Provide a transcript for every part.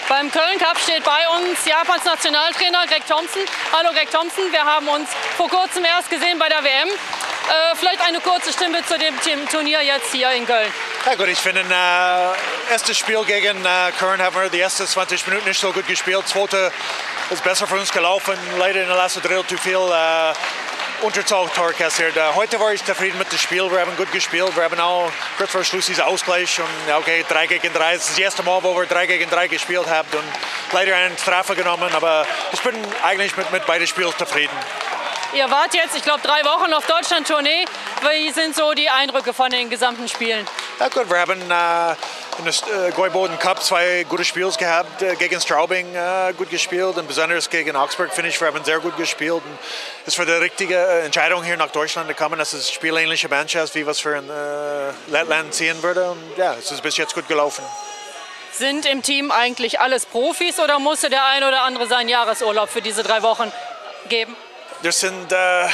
Beim Köln Cup steht bei uns Japans Nationaltrainer Greg Thompson. Hallo Greg Thompson, wir haben uns vor kurzem erst gesehen bei der WM. Vielleicht eine kurze Stimme zu dem Turnier jetzt hier in Köln. Ja gut, ich finde, erstes Spiel gegen Köln haben wir die ersten 20 Minuten nicht so gut gespielt. Zweite ist besser für uns gelaufen. Leider in der letzten Drittel zu viel Unterzahl-Tor kassiert. Heute war ich zufrieden mit dem Spiel. Wir haben gut gespielt. Wir haben auch kurz vor Schluss diesen Ausgleich. Und okay, 3 gegen 3. Das ist das erste Mal, wo wir 3 gegen 3 gespielt haben. Und leider einen Treffer genommen. Aber ich bin eigentlich mit beiden Spielen zufrieden. Ihr wart jetzt, ich glaube, 3 Wochen auf Deutschland-Tournee. Wie sind so die Eindrücke von den gesamten Spielen? Ja gut, wir haben in der Gäuboden Cup 2 gute Spiele gehabt. Gegen Straubing gut gespielt und besonders gegen Augsburg, finde ich, wir haben sehr gut gespielt. Und es war die richtige Entscheidung, hier nach Deutschland zu kommen. Das ist eine spielähnliche Mannschaft, wie was für in Lettland ziehen würde. Und ja, es ist bis jetzt gut gelaufen. Sind im Team eigentlich alles Profis oder musste der ein oder andere seinen Jahresurlaub für diese 3 Wochen geben? Das sind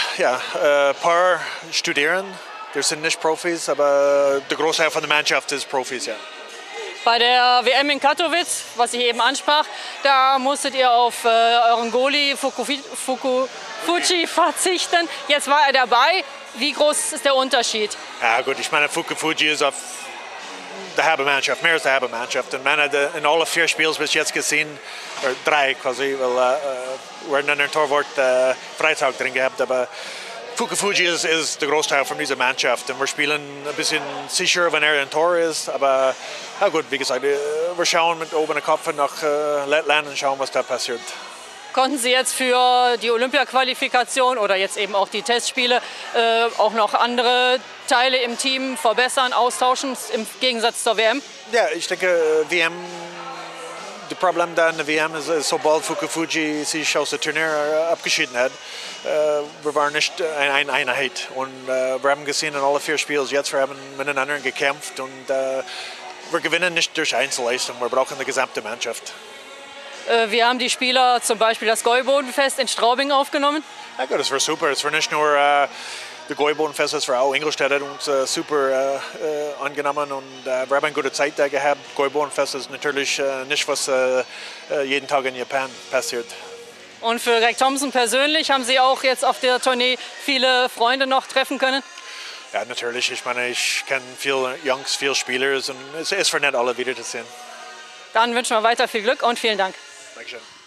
paar Studierende. Das sind nicht Profis, aber der Großteil von der Mannschaft ist Profis, ja. Bei der WM in Katowice, was ich eben ansprach, da musstet ihr auf euren Goalie Fukufuji verzichten. Jetzt war er dabei. Wie groß ist der Unterschied? Ja gut, ich meine, Fukufuji ist auf der halbe Mannschaft, mehr als die halbe Mannschaft. Und man hat in alle 4 Spiele bis jetzt gesehen, oder 3 quasi, weil wir hatten einen Torwart Freitag drin gehabt, aber Fukufuji ist der Großteil von dieser Mannschaft und wir spielen ein bisschen sicher, wenn ein Tor ist, aber ja gut, wie gesagt, wir schauen mit obenem Kopf nach Lettland und schauen, was da passiert. Konnten Sie jetzt für die Olympia-Qualifikation oder jetzt eben auch die Testspiele auch noch andere Teile im Team verbessern, austauschen, im Gegensatz zur WM? Ja, ich denke, WM, das Problem da in der WM ist, sobald Fukufuji sich aus dem Turnier abgeschieden hat, wir waren nicht eine Einheit. Und wir haben gesehen in alle 4 Spielen jetzt, wir haben miteinander gekämpft und wir gewinnen nicht durch Einzelleistung, wir brauchen eine gesamte Mannschaft. Wie haben die Spieler zum Beispiel das Gäubodenfest in Straubing aufgenommen? Ja gut, das war super. Es war nicht nur das Gäubodenfest, es war auch Ingolstadt hat uns super angenommen und wir haben eine gute Zeit da gehabt. Gäubodenfest ist natürlich nicht, was jeden Tag in Japan passiert. Und für Greg Thompson persönlich haben Sie auch jetzt auf der Tournee viele Freunde noch treffen können? Ja, natürlich. Ich meine, ich kenne viele Jungs, viele Spieler und es ist für nett, alle wiederzusehen. Dann wünschen wir weiter viel Glück und vielen Dank. Dankeschön.